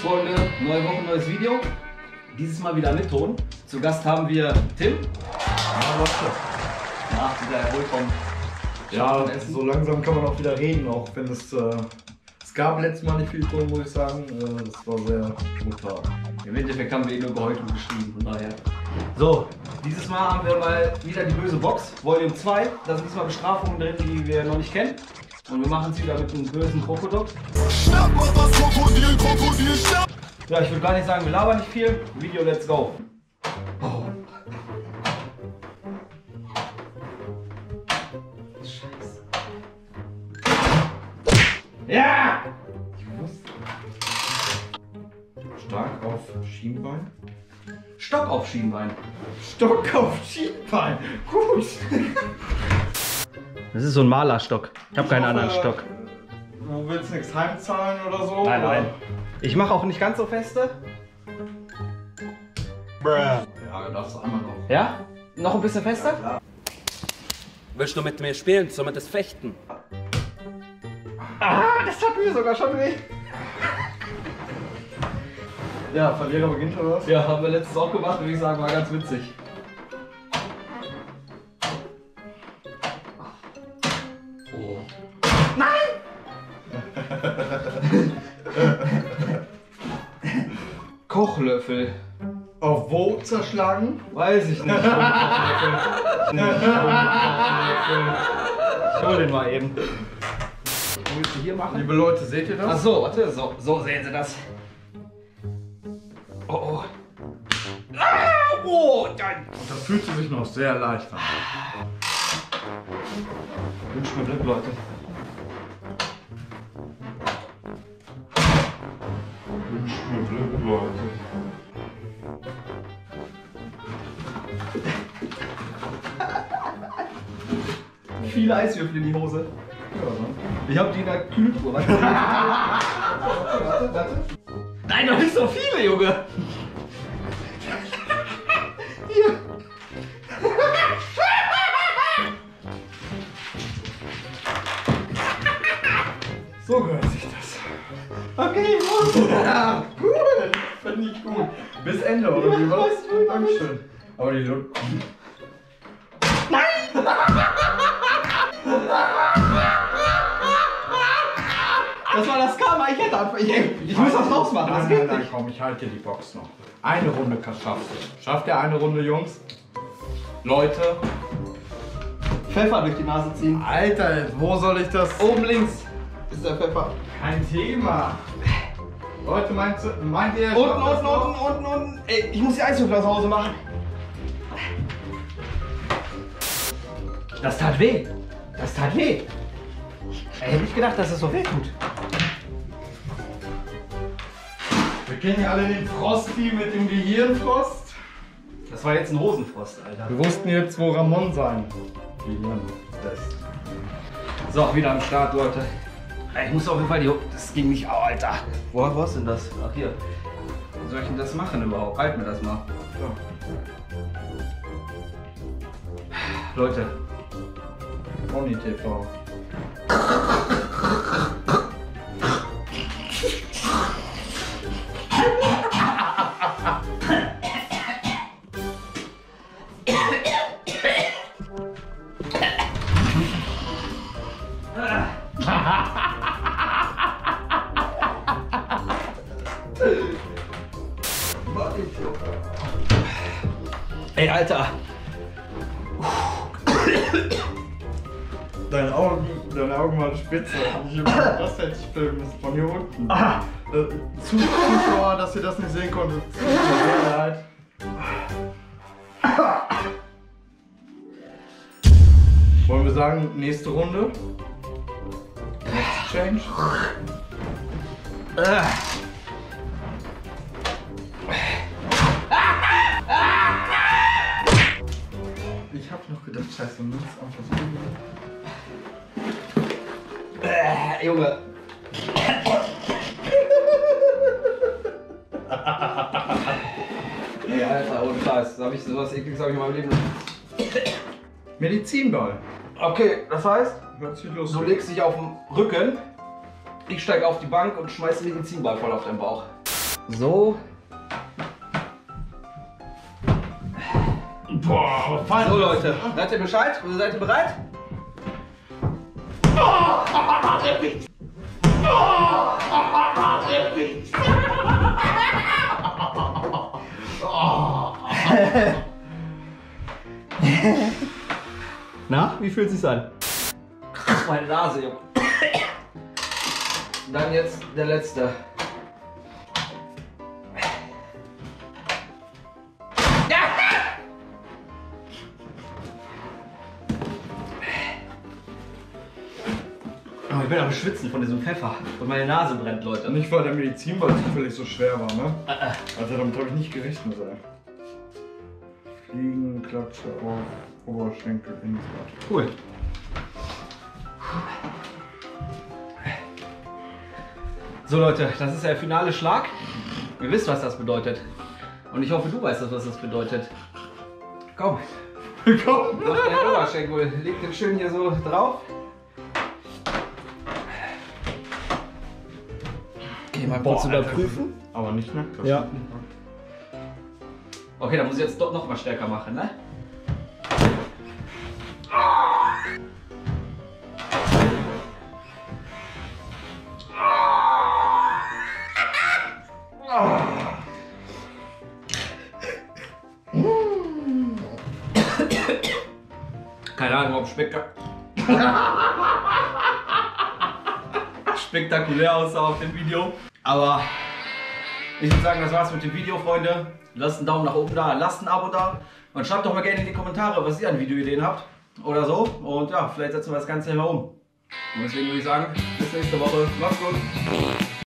Freunde, neue Woche, neues Video. Dieses Mal wieder mit Ton. Zu Gast haben wir Tim. Ja, Leute. Nach dieser erholt vom Ja, Essen. so langsam kann man auch wieder reden, auch wenn es gab letztes Mal nicht viel Ton, muss ich sagen. Das war sehr brutal. Im Endeffekt haben wir nur geheult und geschrieben, von daher. So, dieses Mal haben wir mal wieder die böse Box, Volume 2. Da sind diesmal Bestrafungen drin, die wir noch nicht kennen. Und wir machen es wieder mit einem bösen Krokodil. Schnapp mal was, Krokodil, Krokodil, schnapp! Ja, ich würde gar nicht sagen, wir labern nicht viel. Video, let's go. Oh. Scheiße. Ja! Stark auf Schienbein. Stock auf Schienbein. Stock auf Schienbein. Gut. Das ist so ein Malerstock. Ich habe keinen anderen Stock. Du willst nichts heimzahlen oder so? Nein, nein. Ich mache auch nicht ganz so feste. Ja, darfst du einmal noch. Ja? Noch ein bisschen fester? Klar. Willst du mit mir spielen? Sollen wir das fechten? Ah, das hat mir sogar schon weh. Ja, Verlierer beginnt oder was? Ja, haben wir letztes auch gemacht, würde ich sagen, war ganz witzig. Oh. Nein! Kochlöffel. Auf wo zerschlagen? Weiß ich nicht. Kochlöffel. Ich hol den mal eben. Was willst du hier machen? Liebe Leute, seht ihr das? Ach so, warte, so sehen Sie das. Oh, oh. Ah, oh, dann. Und das fühlt sich noch sehr leicht an. Wünsch mir Glück, Leute. Wünsch mir Glück, Leute. Viele Eiswürfel in die Hose. Ja, ne? Ich hab die in der Kühltruhe. Warte. Warte. Nein, doch nicht so viele, Junge. Hier. So gehört sich das. Okay, los. Ja, cool. Finde ich gut. Bis Ende, oder wie was? Dankeschön. Aber die Luft. Das war das Karma, ich hätte einfach. Ich muss das rausmachen, das geht nein, nicht. komm, ich halte dir die Box noch. Eine Runde schaffst du. Schafft ihr eine Runde, Jungs? Leute. Pfeffer durch die Nase ziehen. Alter, wo soll ich das? Oben links ist der Pfeffer. Kein Thema. Leute, meint ihr? Unten. Ey, ich muss die Eiswürfel aus Hause machen. Das tat weh. Das tat weh. Ey, hätte ich gedacht, dass es so weh tut. Wir kennen ja alle den Frosty mit dem Gehirnfrost. Das war jetzt ein Rosenfrost, Alter. Wir wussten jetzt, wo Ramon sein Gehirn lässt. So, wieder am Start, Leute. Ich muss auf jeden Fall die... Das ging nicht... Oh, Alter. Wo ist denn das? Ach, hier. Wie soll ich denn das machen überhaupt? Halt mir das mal. Leute. Pony TV. Ey, Alter. Deine Augen waren spitze. Das hätte ich filmen müssen von hier unten. Zuschauer, dass ihr das nicht sehen konntet. Tut mir sehr leid. Wollen wir sagen, nächste Runde? Next Change? Ich hab noch gedacht, scheiße, du nimmst einfach so. Junge. Ey, Alter, ohne Scheiß. Da hab ich sowas Ekliges in meinem Leben. Medizinball. Okay, das heißt, Hört sich lustig. du legst dich auf den Rücken, ich steige auf die Bank und schmeiß den Medizinball voll auf deinen Bauch. So. Boah, fein. So Leute, seid ihr Bescheid? Seid ihr bereit? Na, wie fühlt es sich an? Meine Nase, Junge. Dann jetzt der letzte. Oh, ich bin am Schwitzen von diesem Pfeffer. Und meine Nase brennt, Leute. Nicht, weil der Medizinball zufällig so schwer war, ne? Also damit habe ich nicht gerechnet, ey. Fliegen, Klatsche auf Oberschenkel, Innenrad. Cool. So Leute, das ist der finale Schlag. Ihr wisst, was das bedeutet. Und ich hoffe, du weißt, was das bedeutet. Komm. Komm! Mach deinen Oberschenkel. Leg den schön hier so drauf. Okay, mal kurz überprüfen. Aber nicht nackt. Ja. Okay, dann muss ich jetzt doch noch mal stärker machen, ne? Keine Ahnung, ob spektakulär aussah auf dem Video. Aber ich würde sagen, das war's mit dem Video, Freunde. Lasst einen Daumen nach oben da, lasst ein Abo da und schreibt doch mal gerne in die Kommentare, was ihr an Videoideen habt oder so. Und ja, vielleicht setzen wir das Ganze mal um. Und deswegen würde ich sagen, bis nächste Woche. Macht's gut.